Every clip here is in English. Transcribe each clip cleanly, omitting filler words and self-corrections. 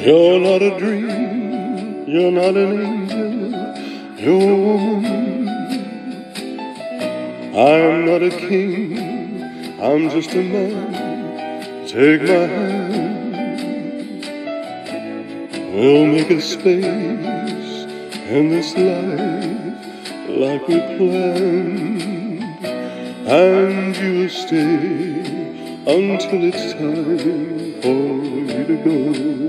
You're not a dream, you're not an angel, you're a woman. I'm not a king, I'm just a man. Take my hand, we'll make a space in this life like we planned, and you'll stay until it's time for you to go.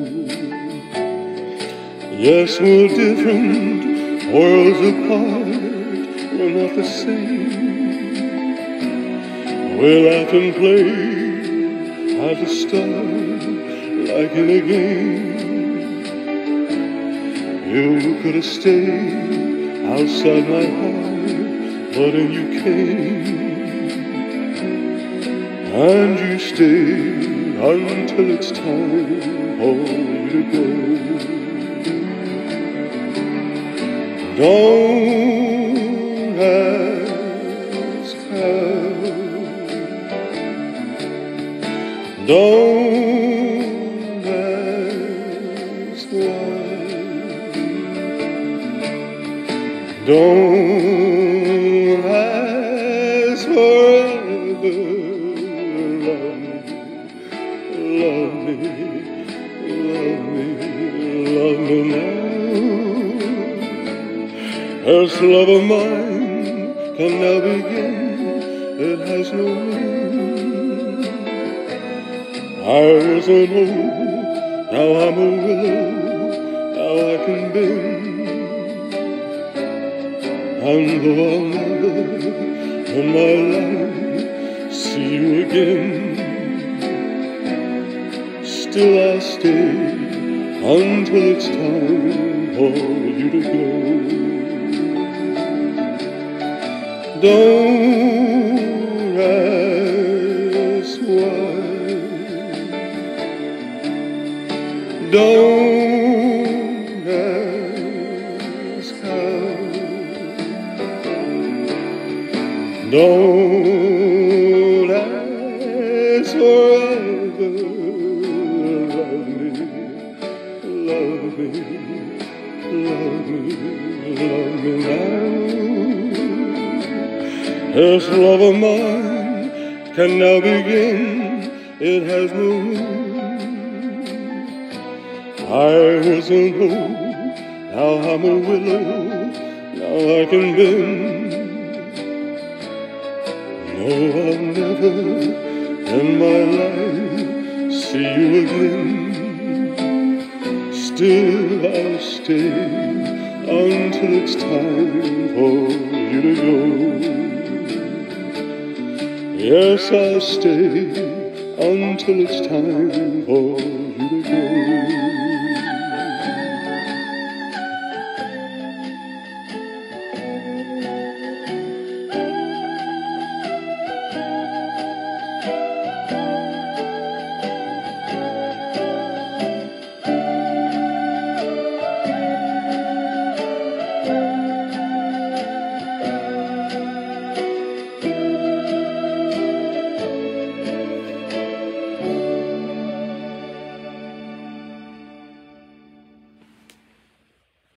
Yes, we're different, worlds apart, we're not the same. We laugh and play at the start like in a game. You could have stayed outside my heart, but then you came. And you stay until it's time for you to go. Don't ask how, don't ask why, don't ask forever. Love me, love me, love me now. This love of mine can now begin, it has no end. I was an oak, now I'm a willow, now I can bend. And though I'll never in my life see you again, still I'll stay until it's time for you to go. Don't ask why, don't ask how, don't ask forever. Love me, love me, love me, love me now. This love of mine can now begin, it has no end. I was an oak, now I'm a willow, now I can bend. No, I'll never in my life see you again. Still I'll stay until it's time for you to go. Yes, I'll stay until it's time for you to go.